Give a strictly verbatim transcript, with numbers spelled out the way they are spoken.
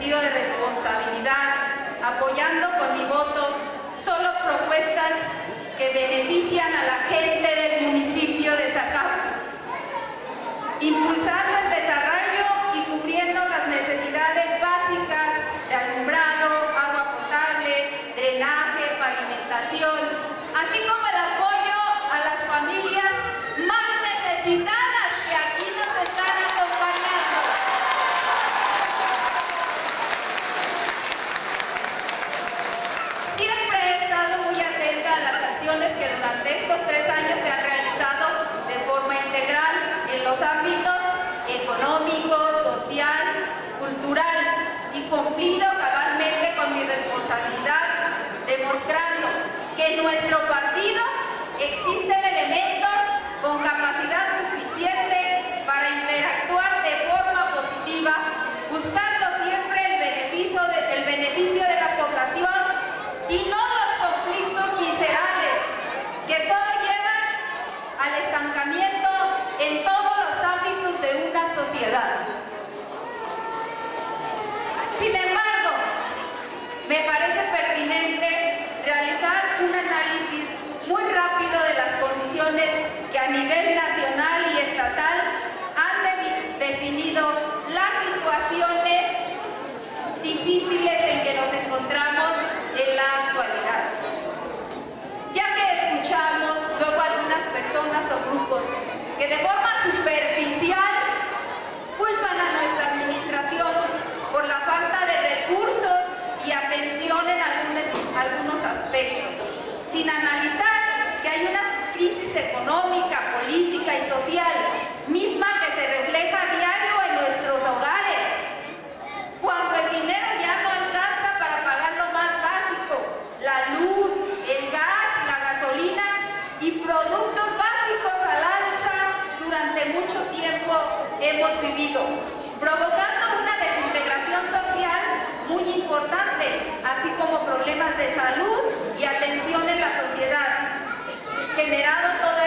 sentido de responsabilidad, apoyando con mi voto solo propuestas que benefician a la gente del municipio de Zacapu, impulsando el desarrollo y cubriendo las necesidades básicas de alumbrado, agua potable, drenaje, pavimentación, así como el apoyo a las familias más necesitadas que aquí nos están acompañando. Siempre he estado muy atenta a las acciones que durante estos tres años se han realizado de forma integral en los ámbitos económico, social, cultural, y cumplido cabalmente con mi responsabilidad, demostrando que en nuestro partido existen elementos con capacidad suficiente para interactuar de forma positiva, buscando siempre el beneficio de, el beneficio de la población y no los conflictos viscerales que solo llevan al estancamiento en todos los ámbitos de una sociedad. Sin embargo, me parece pertinente realizar un análisis muy rápido de las condiciones que a nivel nacional y estatal han de definido las situaciones difíciles en que nos encontramos en la actualidad. Ya que escuchamos luego algunas personas o grupos que de forma superficial culpan a nuestra administración por la falta de recursos y atención en algunos, algunos aspectos, sin analizar que hay una crisis económica, política y social misma que se refleja a diario en nuestros hogares, cuando el dinero ya no alcanza para pagar lo más básico, la luz, el gas, la gasolina y productos básicos al alza durante mucho tiempo hemos vivido, provocando una desintegración social muy importante, así como problemas de salud y atención en la sociedad, generado todo